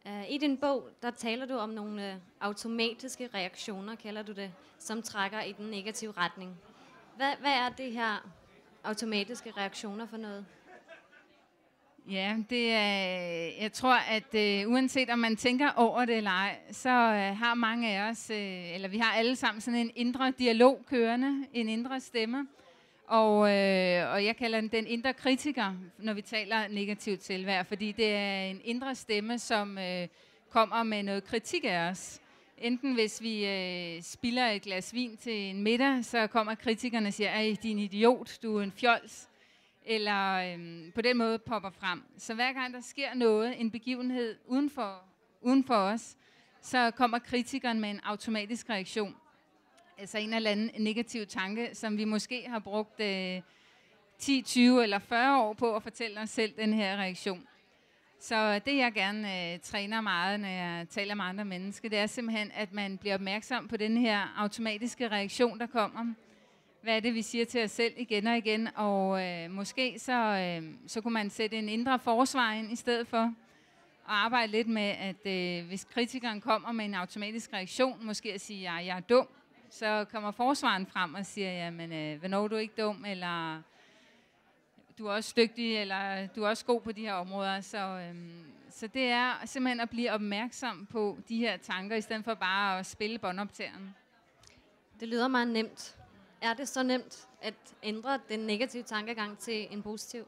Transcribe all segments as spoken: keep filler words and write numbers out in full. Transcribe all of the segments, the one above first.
Uh, I din bog, der taler du om nogle uh, automatiske reaktioner, kalder du det, som trækker i den negative retning. Hvad, hvad er det her automatiske reaktioner for noget? Ja, det er, jeg tror, at øh, uanset om man tænker over det eller ej, så øh, har mange af os, øh, eller vi har alle sammen sådan en indre dialog kørende, en indre stemme. Og, øh, og jeg kalder den den indre kritiker, når vi taler negativt selvværd, fordi det er en indre stemme, som øh, kommer med noget kritik af os. Enten hvis vi øh, spilder et glas vin til en middag, så kommer kritikerne og siger, ej, din idiot, du er en fjols. Eller øhm, på den måde popper frem. Så hver gang der sker noget, en begivenhed uden for, uden for os, så kommer kritikeren med en automatisk reaktion. Altså en eller anden negativ tanke, som vi måske har brugt øh, ti, tyve eller fyrre år på at fortælle os selv den her reaktion. Så det jeg gerne øh, træner meget, når jeg taler med andre mennesker, det er simpelthen, at man bliver opmærksom på den her automatiske reaktion, der kommer. Hvad er det, vi siger til os selv igen og igen, og øh, måske så, øh, så kunne man sætte en indre forsvar ind i stedet for, og arbejde lidt med, at øh, hvis kritikeren kommer med en automatisk reaktion, måske at sige, at jeg er dum, så kommer forsvaren frem og siger, jamen, øh, hvornår er du ikke dum, eller du er også dygtig, eller du er også god på de her områder. Så, øh, så det er simpelthen at blive opmærksom på de her tanker, i stedet for bare at spille båndoptageren. Det lyder meget nemt. Er det så nemt at ændre den negative tankegang til en positiv?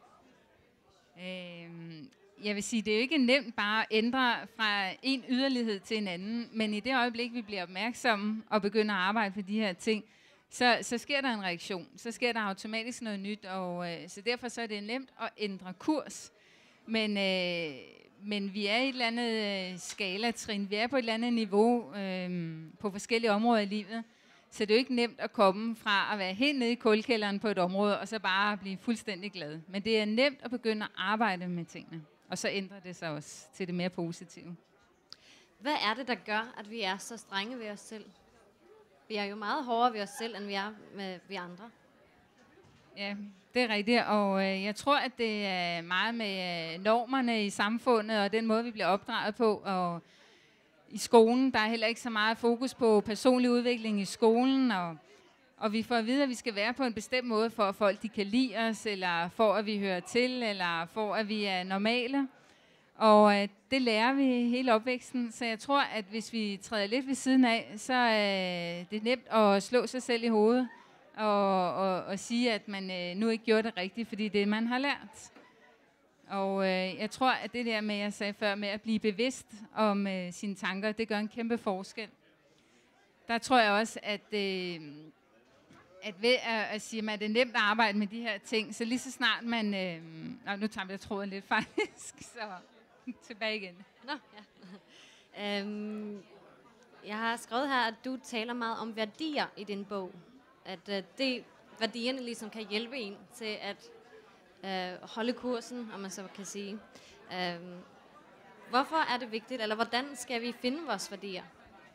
Øhm, jeg vil sige, det er jo ikke nemt bare at ændre fra en yderlighed til en anden, men i det øjeblik, vi bliver opmærksomme og begynder at arbejde på de her ting, så, så sker der en reaktion. Så sker der automatisk noget nyt, og øh, så derfor så er det nemt at ændre kurs. Men, øh, men vi er i et eller andet øh, skalatrin, vi er på et eller andet niveau øh, på forskellige områder i livet. Så det er jo ikke nemt at komme fra at være helt nede i kulkælderen på et område, og så bare blive fuldstændig glad. Men det er nemt at begynde at arbejde med tingene, og så ændrer det sig også til det mere positive. Hvad er det, der gør, at vi er så strenge ved os selv? Vi er jo meget hårdere ved os selv, end vi er med vi andre. Ja, det er rigtigt, og øh, jeg tror, at det er meget med øh, normerne i samfundet, og den måde, vi bliver opdraget på, og i skolen, der er heller ikke så meget fokus på personlig udvikling i skolen, og, og vi får at vide, at vi skal være på en bestemt måde, for at folk de kan lide os, eller for at vi hører til, eller for at vi er normale. Og øh, det lærer vi hele opvæksten, så jeg tror, at hvis vi træder lidt ved siden af, så er øh, det er nemt at slå sig selv i hovedet, og, og, og sige, at man øh, nu ikke gjorde det rigtigt, fordi det er, man har lært. Og øh, jeg tror, at det der med, jeg sagde før, med at blive bevidst om øh, sine tanker, det gør en kæmpe forskel. Der tror jeg også, at, øh, at ved at, at sige, at det er nemt at arbejde med de her ting, så lige så snart man... Øh, nå, nu tager jeg tråden lidt faktisk, så tilbage igen. Nå, ja. øhm, jeg har skrevet her, at du taler meget om værdier i din bog. At øh, det, værdierne ligesom kan hjælpe en til at øh, holde kursen, om man så kan sige. Øh, hvorfor er det vigtigt, eller hvordan skal vi finde vores værdier?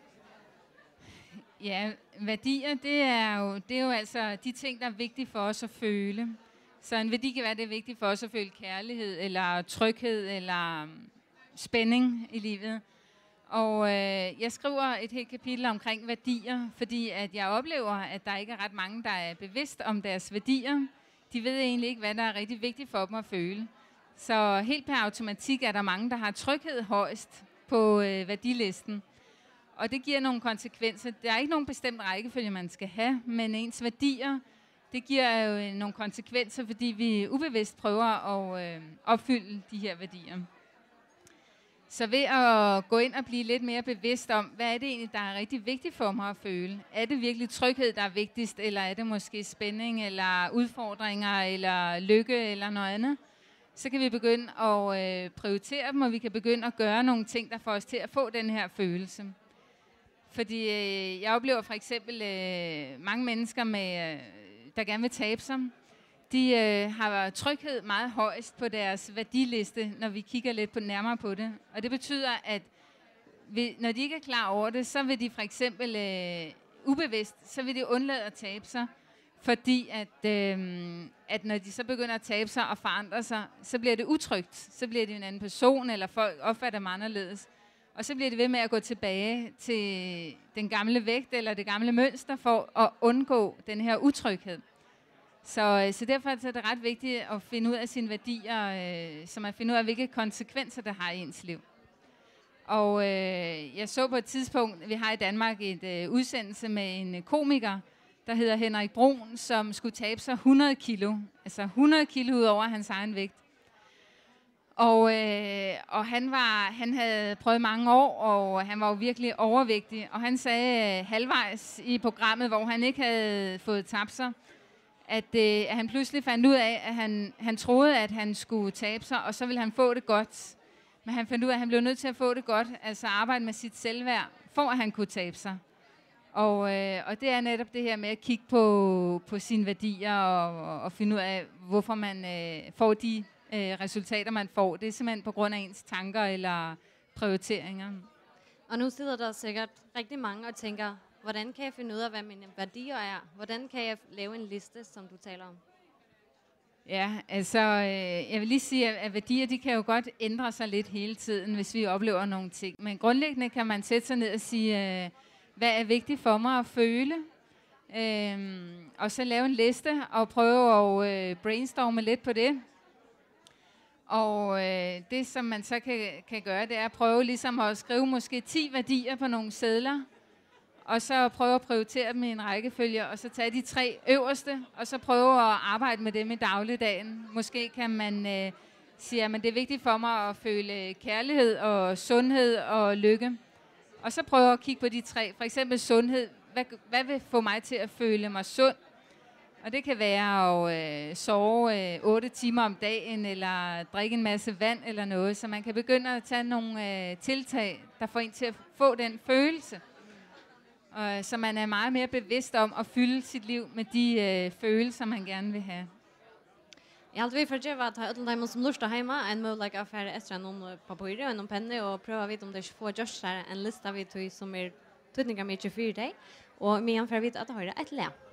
Ja, værdier, det er, jo, det er jo altså de ting, der er vigtige for os at føle. Så en værdi kan være, det er vigtigt for os at føle kærlighed, eller tryghed, eller spænding i livet. Og øh, jeg skriver et helt kapitel omkring værdier, fordi at jeg oplever, at der ikke er ret mange, der er bevidst om deres værdier. De ved egentlig ikke, hvad der er rigtig vigtigt for dem at føle. Så helt per automatik er der mange, der har tryghed højst på øh, værdilisten. Og det giver nogle konsekvenser. Der er ikke nogen bestemt rækkefølge, man skal have, men ens værdier, det giver jo nogle konsekvenser, fordi vi ubevidst prøver at øh, opfylde de her værdier. Så ved at gå ind og blive lidt mere bevidst om, hvad er det egentlig, der er rigtig vigtigt for mig at føle? Er det virkelig tryghed, der er vigtigst, eller er det måske spænding, eller udfordringer, eller lykke, eller noget andet? Så kan vi begynde at øh, prioritere dem, og vi kan begynde at gøre nogle ting, der får os til at få den her følelse. Fordi øh, jeg oplever for eksempel øh, mange mennesker, med, øh, der gerne vil tabe sig. De øh, har tryghed meget højst på deres værdiliste, når vi kigger lidt på, nærmere på det. Og det betyder, at vi, når de ikke er klar over det, så vil de for eksempel øh, ubevidst, så vil de undlade at tabe sig. Fordi at, øh, at når de så begynder at tabe sig og forandre sig, så bliver det utrygt. Så bliver det en anden person, eller folk opfatter dem anderledes. Og så bliver det ved med at gå tilbage til den gamle vægt eller det gamle mønster for at undgå den her utryghed. Så, så derfor er det ret vigtigt at finde ud af sine værdier, øh, så man finder ud af, hvilke konsekvenser det har i ens liv. Og øh, jeg så på et tidspunkt, vi har i Danmark et øh, udsendelse med en komiker, der hedder Henrik Brun, som skulle tabe sig hundrede kilo. Altså hundrede kilo ud over hans egen vægt. Og, øh, og han, var, han havde prøvet mange år, og han var jo virkelig overvægtig. Og han sagde øh, halvvejs i programmet, hvor han ikke havde fået tabt sig, at, øh, at han pludselig fandt ud af, at han, han troede, at han skulle tabe sig, og så ville han få det godt. Men han fandt ud af, at han blev nødt til at få det godt, altså arbejde med sit selvværd, for at han kunne tabe sig. Og, øh, og det er netop det her med at kigge på, på sine værdier og, og finde ud af, hvorfor man øh, får de øh, resultater, man får. Det er simpelthen på grund af ens tanker eller prioriteringer. Og nu sidder der sikkert rigtig mange og tænker, hvordan kan jeg finde ud af, hvad mine værdier er? Hvordan kan jeg lave en liste, som du taler om? Ja, altså øh, jeg vil lige sige, at værdier de kan jo godt ændre sig lidt hele tiden, hvis vi oplever nogle ting. Men grundlæggende kan man sætte sig ned og sige, øh, hvad er vigtigt for mig at føle? Øh, og så lave en liste og prøve at øh, brainstorme lidt på det. Og øh, det, som man så kan, kan gøre, det er at prøve ligesom at skrive måske ti værdier på nogle sedler. Og så prøve at prioritere dem i en rækkefølge, og så tage de tre øverste, og så prøve at arbejde med dem i dagligdagen. Måske kan man øh, sige, at det er vigtigt for mig at føle kærlighed og sundhed og lykke. Og så prøve at kigge på de tre. For eksempel sundhed. Hvad, hvad vil få mig til at føle mig sund? Og det kan være at øh, sove øh, otte timer om dagen, eller drikke en masse vand eller noget. Så man kan begynde at tage nogle øh, tiltag, der får en til at få den følelse. Uh, så man er meget mere bevidst om at fylde sit liv med de uh, følelser, man gerne vil have. Jeg har vi for det at ha alle dem som lusta heima en mulig affære ekstra noen papir og noen penne og prøve å vite om det ikke får just en lista vi tog som er tydninga mye for deg. Og vi anfører vidt at det har et le.